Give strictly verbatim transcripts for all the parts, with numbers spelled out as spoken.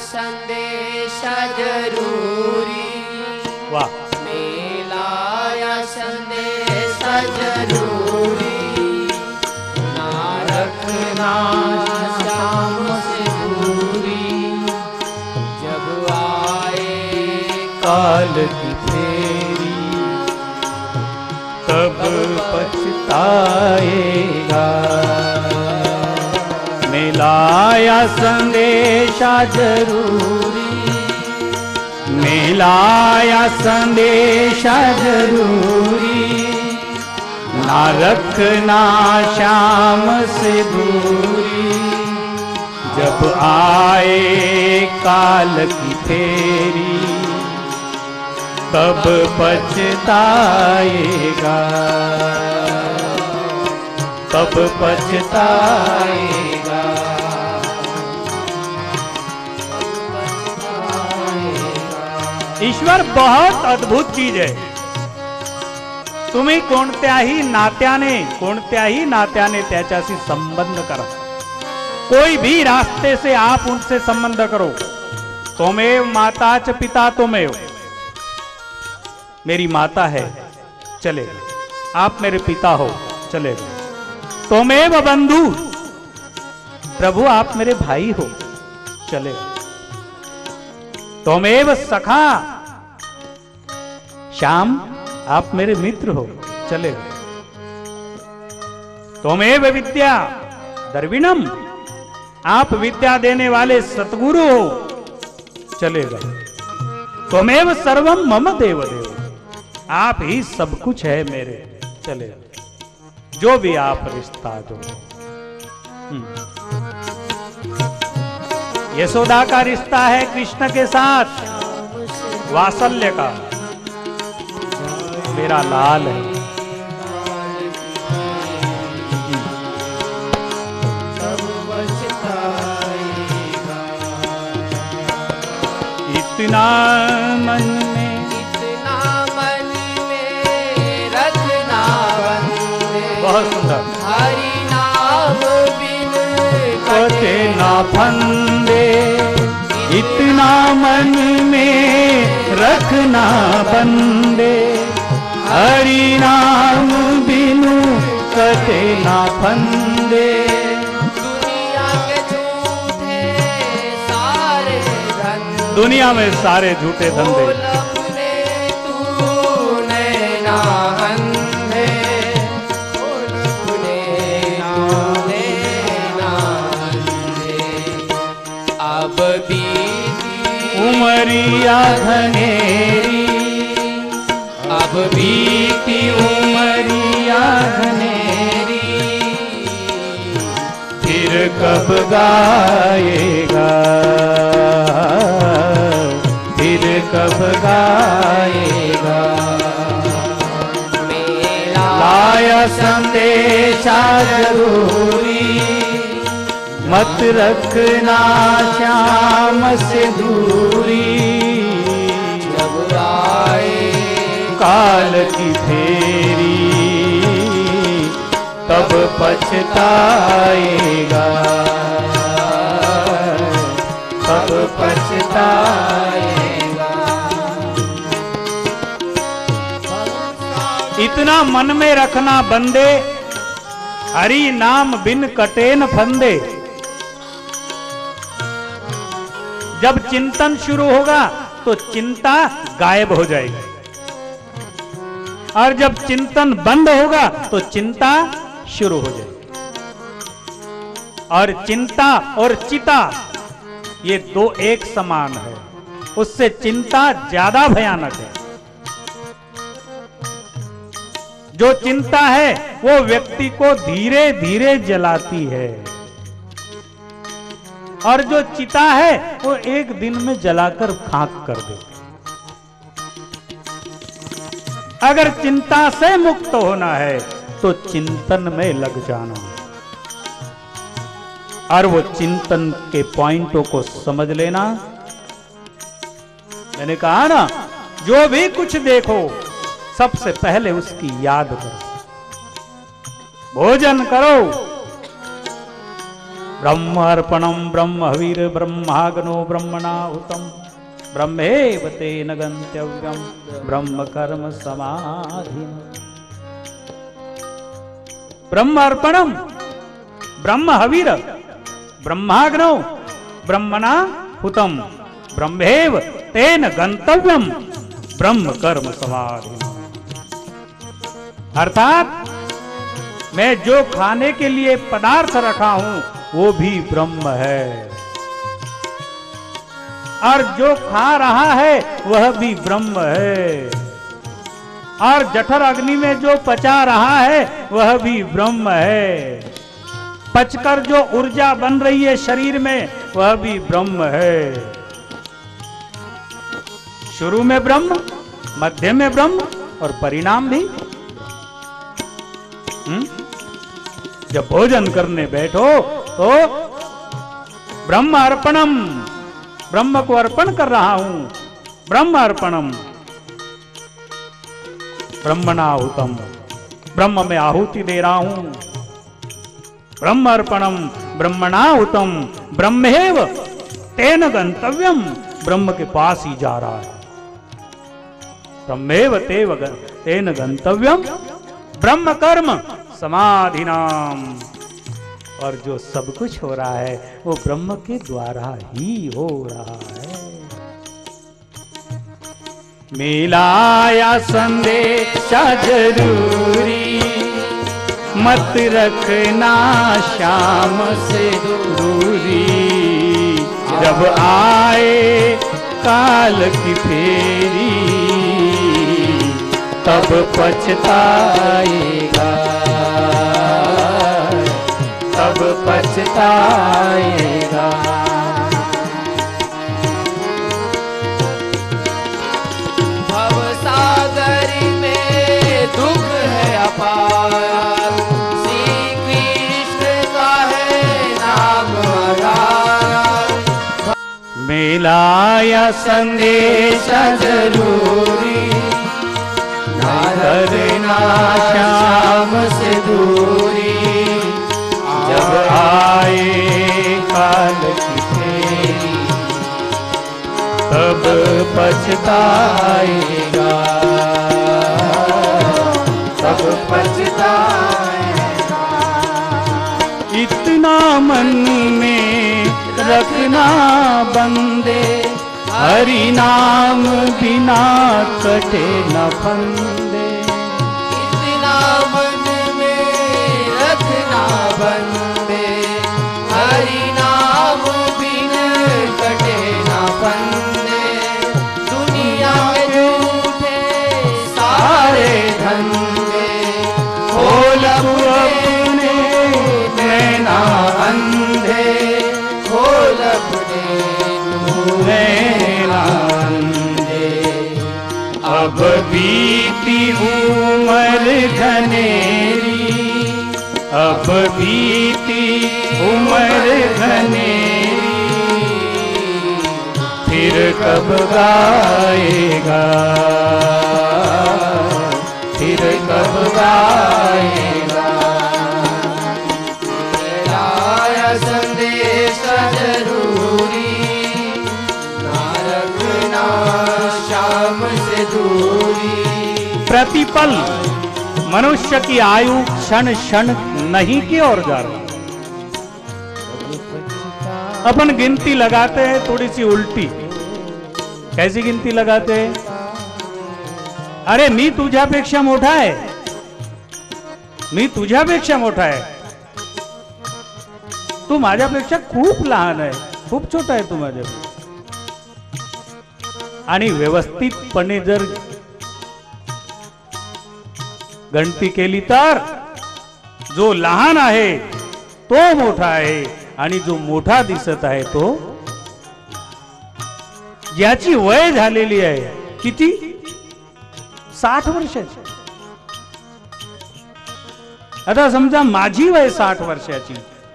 संदेश जरूरी, वाह, मिलाया संदेश जरूरी, ना रखना श्याम से दूरी, जब आए काल की फेरी तब पछताएगा। मिलाया संदेशा जरूरी, मिलाया संदेशा जरूरी, ना रखना श्याम से दूरी, जब आए काल की फेरी तब पछताएगा, तब पछताएगा। ईश्वर बहुत अद्भुत चीज आहे. तुम्ही कोणत्याही नात्याने कोणत्याही नात्याने त्याच्याशी संबंध करा. कोई भी रास्ते से आप उनसे संबंध करो. तुमेव माता च पिता तुमेव. मेरी माता है चले, आप मेरे पिता हो चले. तुमेव बंधु, प्रभु आप मेरे भाई हो चले. तुमेव सखा, श्याम आप मेरे मित्र हो चले. तुमेव विद्या द्रविणम, आप विद्या देने वाले सतगुरु हो चलेगा. तुमेव सर्वम मम देव देव, आप ही सब कुछ है मेरे चलेगा. जो भी आप रिश्ता दो. यशोदा का रिश्ता है कृष्ण के साथ, वात्सल्य का. मेरा लाल है. इतना मन में, इतना मन में रखना बंदे. बहुत सुंदर. हरि नाम बिन कटे ना फंदे. इतना मन में रखना बंदे. हरि नाम बिनु कटे ना फंदे. दुनिया के झूठे सारे धंधे, दुनिया में सारे झूठे धंधे. अपने तूने ना अंधे, अपने तूने ना अंधे. अब बीती उमरिया घनेरी, अब बीती उमरिया घनेरी, फिर कब गाएगा, फिर कब गाएगा. लाया संदेशा जरूरी, मत रखना श्याम से दूरी. जब आए काल की फेरी तब पछताएगा, तब पछताएगा. इतना मन में रखना बंदे, हरि नाम बिन कटे न फंदे. जब चिंतन शुरू होगा तो चिंता गायब हो जाएगी, और जब चिंतन बंद होगा तो चिंता शुरू हो जाएगी. और चिंता और चिता ये दो एक समान है. उससे चिंता ज्यादा भयानक है. जो चिंता है वो व्यक्ति को धीरे धीरे जलाती है, और जो चिता है वो एक दिन में जलाकर खाक कर देती. अगर चिंता से मुक्त होना है तो चिंतन में लग जाना, और वो चिंतन के पॉइंटों को समझ लेना. मैंने कहा ना, जो भी कुछ देखो सबसे पहले उसकी याद करो. भोजन करो ब्रह्मार्पणम ब्रह्मवीर ब्रह्माग्नो ब्रह्मणाहुतम ब्रह्मेव तेन गंतव्यम ब्रह्म कर्म समाधि। ब्रह्मार्पणम ब्रह्मवीर ब्रह्माग्नो ब्रह्मणाहुतम ब्रह्मेव तेन गंतव्यम ब्रह्म कर्म समाधि। अर्थात मैं जो खाने के लिए पदार्थ रखा हूं वो भी ब्रह्म है, और जो खा रहा है वह भी ब्रह्म है, और जठर अग्नि में जो पचा रहा है वह भी ब्रह्म है, पचकर जो ऊर्जा बन रही है शरीर में वह भी ब्रह्म है। शुरू में ब्रह्म, मध्य में ब्रह्म और परिणाम भी। हुँ? जब भोजन करने बैठो तो ब्रह्म अर्पणम, ब्रह्म को अर्पण कर रहा हूं, ब्रह्म अर्पणम ब्रह्मणाहुतम, ब्रह्म में आहुति दे रहा हूं, ब्रह्म अर्पणम ब्रह्मणाहुतम ब्रह्मेव तेन गंतव्यम, ब्रह्म के पास ही जा रहा है। ब्रह्मेव तेव तेन गंतव्यम ब्रह्म कर्म समाधि नाम, और जो सब कुछ हो रहा है वो ब्रह्म के द्वारा ही हो रहा है। मिलाया संदेशा जरूरी, मत रखना श्याम से दूरी, जब आए काल की फेरी तब पछताएगा, तब पछताएगा। भव सागर में दुख है अपार, श्री कृष्ण का है नाम आधार। मिलाया संदेश जरूरी, करना श्याम से दूरी, जब आए काल की फेरी तब पछताएगा, तब पछताएगा। इतना मन में रखना बंदे, हरि नाम बिना कटे न फंदे, इतना मन में रखना बंदे, हरि नाम बिन कटे ना फंदे। दुनिया में झूठे सारे धंधे, खोल अपने नैना अंधे, खोल अपने नैना अंधे। अब बीती उम्र घनेरी, अब बीती उम्र घनेरी, फिर कब गाएगा, फिर कब गाएगा। लाया संदेश जरूरी, ना रखना श्याम से दूरी। प्रतिपल मनुष्य की आयु क्षण क्षण नहीं की ओर जा रही। अपन गिनती लगाते हैं थोड़ी सी उल्टी। कैसी गिनती लगाते हैं? अरे मी तुझ्यापेक्षा मोठा आहे, मी तुझ्यापेक्षा मोठा आहे, तू माझ्यापेक्षा खूप लहान आहे, खूप छोटा आहे तू माझ्यापेक्षा. आणि व्यवस्थितपणे जर गणती केली तर जो लहान आहे तो मोठा आहे आणि जो मोठा दिसत आहे तो ज्याची वय झालेली आहे किती साठ वर्षाची. आता समजा माझी वय साठ वर्षाची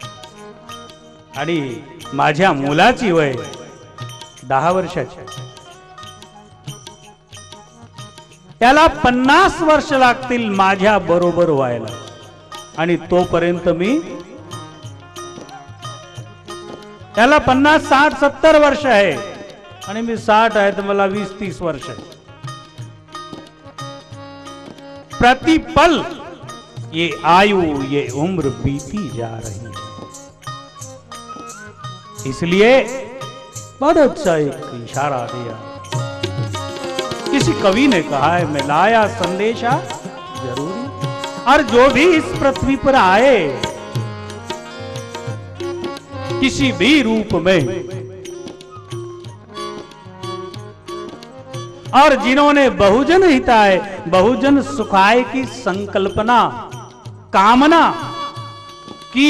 आणि माझ्या मुलाची वय दहा वर्षाची. त्याला पन्नास वर्ष लागतील माझ्या बरोबर व्हायला आणि तोपर्यंत मी त्याला पन्नास साठ सत्तर वर्ष आहे आणि मी साठ आहे तर मला वीस तीस वर्ष आहे. प्रतिपल ये आयु ये उम्र बीती जा रही है. इसलिए बहुत अच्छा एक इशारा दिया. किसी कवि ने कहा है, मैं लाया संदेशा जरूरी, और जो भी इस पृथ्वी पर आए किसी भी रूप में, और जिन्होंने बहुजन हिताय बहुजन सुखाय की संकल्पना कामना की,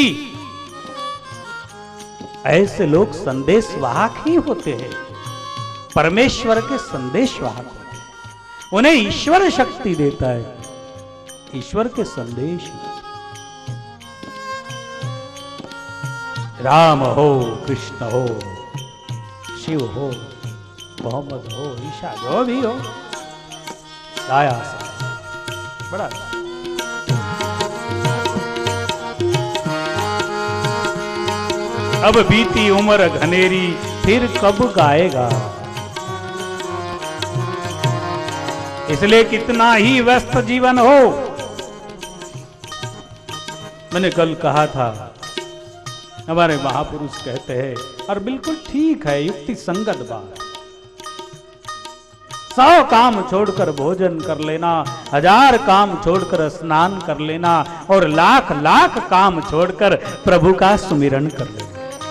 ऐसे लोग संदेशवाहक ही होते हैं, परमेश्वर के संदेशवाहक होते हैं. उन्हें ईश्वर शक्ति देता है, ईश्वर के संदेश. राम हो, कृष्ण हो, शिव हो, मोहम्मद हो, ईशा जो भी हो, आया बड़ा. अब बीती उम्र घनेरी फिर कब गाएगा. इसलिए कितना ही व्यस्त जीवन हो, मैंने कल कहा था, हमारे महापुरुष कहते हैं, और बिल्कुल ठीक है, युक्ति संगत बात. सौ काम छोड़कर भोजन कर लेना, हजार काम छोड़कर स्नान कर लेना, और लाख लाख काम छोड़कर प्रभु का सुमिरन कर लेना.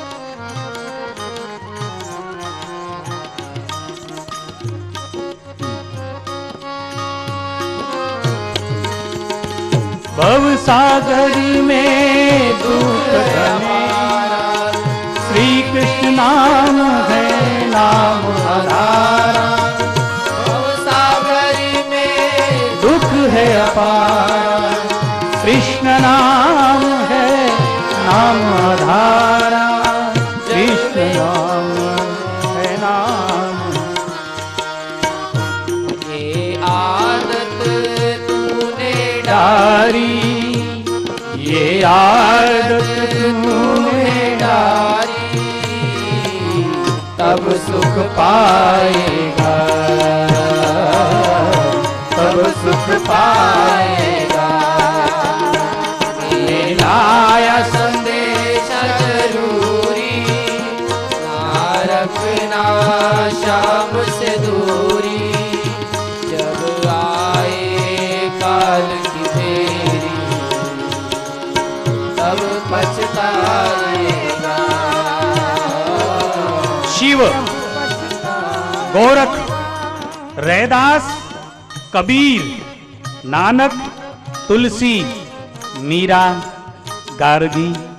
भव सागरी में दुख हमारा, श्री कृष्ण नाम है नाम आधारा. भव सागरी में दुख है अपारा, कृष्ण नाम है नाम आधारा. कृष्ण नाम है नाम. ये आदत तूने डारी, ये आदत तूने डारी, तब सुख पाएगा, तब सुख पाएगा. ये लाया संदेश जरूरी, ना रखना शाम से दूरी. जब आए काल की फेरी, तब पछताएगा. शिव, गोरख, रैदास, कबीर, नानक, तुलसी, मीरा, गार्गी,